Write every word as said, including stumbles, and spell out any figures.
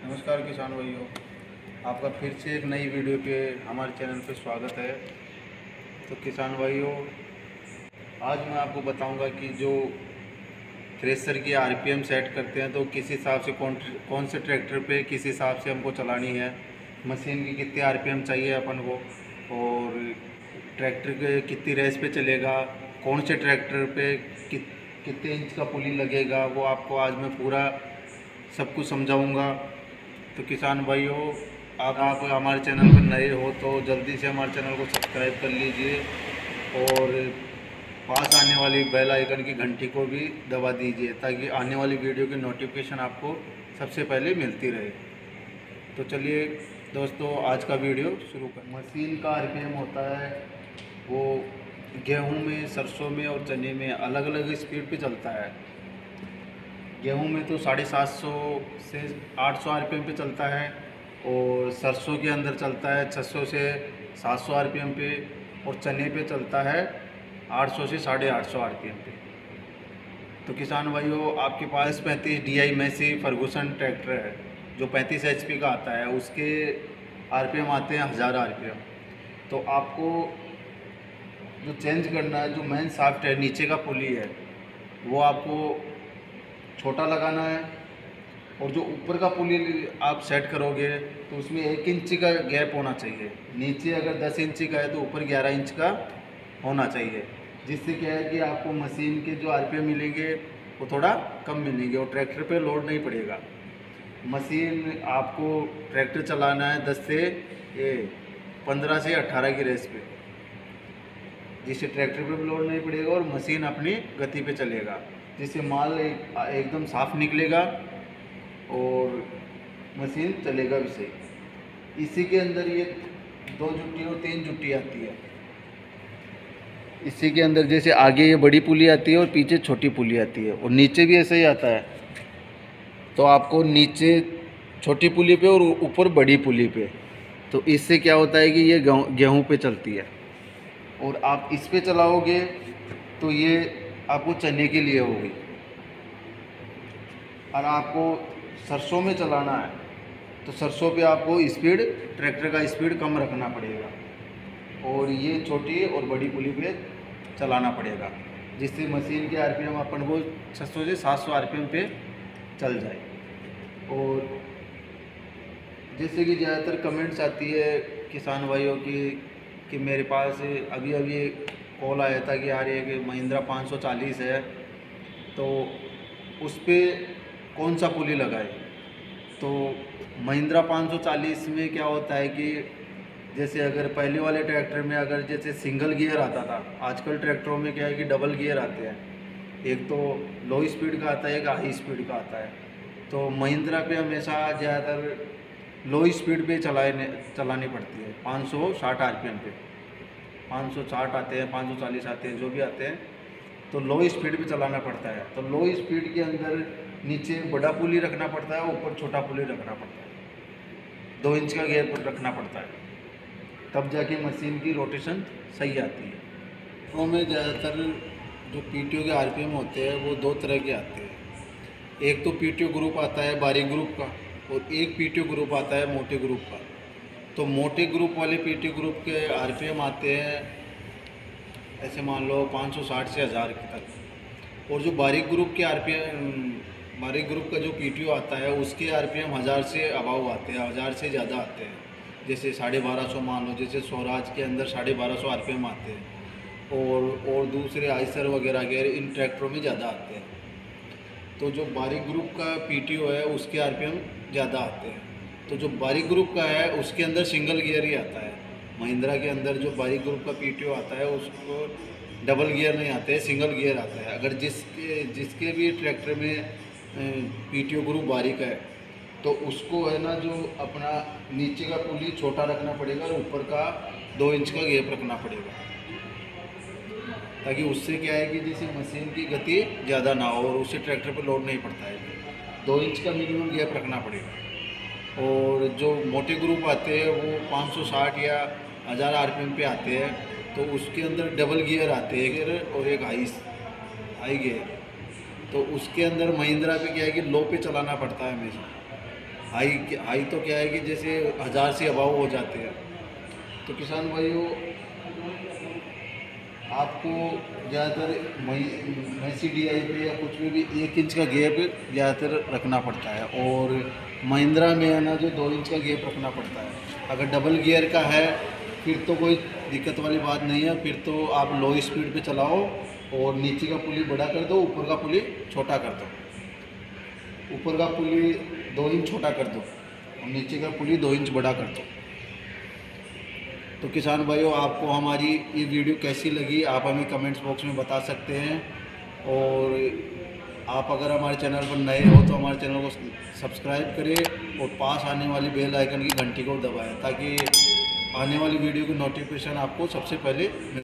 नमस्कार किसान भाइयों, आपका फिर से एक नई वीडियो पे हमारे चैनल पे स्वागत है। तो किसान भाइयों, आज मैं आपको बताऊंगा कि जो थ्रेसर की आरपीएम सेट करते हैं तो किस हिसाब से कौन कौन से ट्रैक्टर पे किस हिसाब से हमको चलानी है, मशीन की कितनी आरपीएम चाहिए अपन को, और ट्रैक्टर के कितनी रेस पे चलेगा, कौन से ट्रैक्टर पे कि, कितने इंच का पुली लगेगा, वो आपको आज मैं पूरा सब कुछ समझाऊंगा। तो किसान भाइयों, आप आप हमारे चैनल पर नए हो तो जल्दी से हमारे चैनल को सब्सक्राइब कर लीजिए और पास आने वाली बेल आइकन की घंटी को भी दबा दीजिए ताकि आने वाली वीडियो की नोटिफिकेशन आपको सबसे पहले मिलती रहे। तो चलिए दोस्तों, आज का वीडियो शुरू कर। मशीन का आरपीएम होता है वो गेहूं में, सरसों में और चने में अलग अलग स्पीड पे चलता है। गेहूं में तो साढ़े सात सौ से आठ सौ आरपीएम पे चलता है और सरसों के अंदर चलता है छः सौ से सात सौ आरपीएम पे, और चने पे चलता है आठ सौ से साढ़े आठ सौ आरपीएम पे। तो किसान भाइयों, आपके पास पैंतीस D I Massey Ferguson tractor है जो पैंतीस एचपी का आता है, उसके आरपीएम आते हैं हज़ार आरपीएम। तो आपको जो चेंज करना है, जो मेन शाफ्ट है, नीचे का पुली है, वो आपको छोटा लगाना है, और जो ऊपर का पुली आप सेट करोगे तो उसमें एक इंच का गैप होना चाहिए। नीचे अगर दस इंच का है तो ऊपर ग्यारह इंच का होना चाहिए, जिससे क्या है कि आपको मशीन के जो आरपीएम मिलेंगे वो थोड़ा कम मिलेंगे और ट्रैक्टर पे लोड नहीं पड़ेगा। मशीन आपको ट्रैक्टर चलाना है दस से पंद्रह से अट्ठारह की रेस पे, जिससे ट्रैक्टर पे भी लोड नहीं पड़ेगा और मशीन अपनी गति पे चलेगा, जिससे माल एक, एकदम साफ निकलेगा और मशीन चलेगा भी सही। इसी के अंदर ये दो जुट्टी और तीन जुट्टी आती है। इसी के अंदर जैसे आगे ये बड़ी पुली आती है और पीछे छोटी पुली आती है, और नीचे भी ऐसा ही आता है। तो आपको नीचे छोटी पुली पे और ऊपर बड़ी पुली पे, तो इससे क्या होता है कि ये गेहूं पे चलती है, और आप इस पे चलाओगे तो ये आपको चने के लिए होगी। और आपको सरसों में चलाना है तो सरसों पे आपको स्पीड, ट्रैक्टर का स्पीड कम रखना पड़ेगा, और ये छोटी और बड़ी पुली पे चलाना पड़ेगा, जिससे मशीन के आरपीएम अपन को छः सौ से सात सौ आरपीएम पे चल जाए। और जैसे कि ज़्यादातर कमेंट्स आती है किसान भाइयों की कि मेरे पास अभी अभी कॉल आया था कि यार ये महिंद्रा पाँच सौ चालीस है तो उस पर कौन सा पुली लगाए। तो महिंद्रा पाँच सौ चालीस में क्या होता है कि जैसे अगर पहले वाले ट्रैक्टर में अगर जैसे सिंगल गियर आता था, आजकल ट्रैक्टरों में क्या है कि डबल गियर आते हैं, एक तो लो स्पीड का आता है, एक हाई स्पीड का आता है। तो महिंद्रा पे हमेशा ज़्यादातर लो स्पीड पे चलाने चलानी पड़ती है, पाँच सौ साठ आरपीएम पे, पाँच सौ साठ आते हैं, पाँच सौ चालीस आते हैं, जो भी आते हैं, तो लो स्पीड पे चलाना पड़ता है। तो लो स्पीड के अंदर नीचे बड़ा पुली रखना पड़ता है, ऊपर छोटा पुली रखना पड़ता है, दो इंच का गैप रखना पड़ता है, तब जाके मशीन की रोटेशन सही आती है। तो में ज़्यादातर जो पीटीओ के आरपीएम होते हैं वो दो तरह के आते हैं। एक तो पीटीओ ग्रुप आता है बारीक ग्रुप का, और एक पीटीओ ग्रुप आता है मोटे ग्रुप का। तो मोटे ग्रुप वाले पीटीओ ग्रुप के आरपीएम आते हैं ऐसे मान लो पाँच सौ साठ से हज़ार तक, और जो बारीक ग्रुप के आरपीएम, बारीक ग्रुप का जो पीटीओ आता है उसके आरपीएम हज़ार से अबाव आते हैं, हज़ार से ज़्यादा आते हैं। जैसे साढ़े बारह सौ मान लो, जैसे स्वराज के अंदर साढ़े बारह सौ आरपीएम आते हैं, और और दूसरे आइसर वगैरह के इन ट्रैक्टरों में ज़्यादा आते हैं। तो जो बारीक ग्रुप का पीटीओ है उसके आरपीएम ज़्यादा आते हैं। तो जो बारीक ग्रुप का है उसके अंदर सिंगल गियर ही आता है। महिंद्रा के अंदर जो बारीक ग्रुप का पीटीओ आता है उसको डबल गियर नहीं आते हैं, सिंगल गियर आता है। अगर जिसके जिसके भी ट्रैक्टर में पीटीओ ग्रुप बारीक है तो उसको है ना जो अपना नीचे का पुली छोटा रखना पड़ेगा और ऊपर का दो इंच का गैप रखना पड़ेगा, ताकि उससे क्या है कि जैसे मशीन की गति ज़्यादा ना हो और उससे ट्रैक्टर पर लोड नहीं पड़ता है। दो इंच का मिनिमम गैप रखना पड़ेगा। और जो मोटे ग्रुप आते हैं वो पाँच सौ साठ या हज़ार आरपीएम पे आते हैं, तो उसके अंदर डबल गियर आते हैं, गियर और एक हाई हाई गियर। तो उसके अंदर महिंद्रा पे क्या है कि लो पे चलाना पड़ता है हमेशा, हाई हाई तो क्या है कि जैसे हज़ार से अभाव हो जाते हैं। तो किसान भाइयों, आपको ज़्यादातर मैसी डी आई पे या कुछ में भी एक इंच का गैप ज़्यादातर रखना पड़ता है, और महिंद्रा में है ना जो दो इंच का गैप रखना पड़ता है। अगर डबल गियर का है फिर तो कोई दिक्कत वाली बात नहीं है, फिर तो आप लो स्पीड पे चलाओ और नीचे का पुली बड़ा कर दो, ऊपर का पुली छोटा कर दो। ऊपर का पुली दो इंच छोटा कर दो और नीचे का पुली दो इंच बड़ा कर दो। तो किसान भाइयों, आपको हमारी ये वीडियो कैसी लगी आप हमें कमेंट्स बॉक्स में बता सकते हैं, और आप अगर हमारे चैनल पर नए हो तो हमारे चैनल को सब्सक्राइब करें और पास आने वाली बेल आइकन की घंटी को दबाएं, ताकि आने वाली वीडियो की नोटिफिकेशन आपको सबसे पहले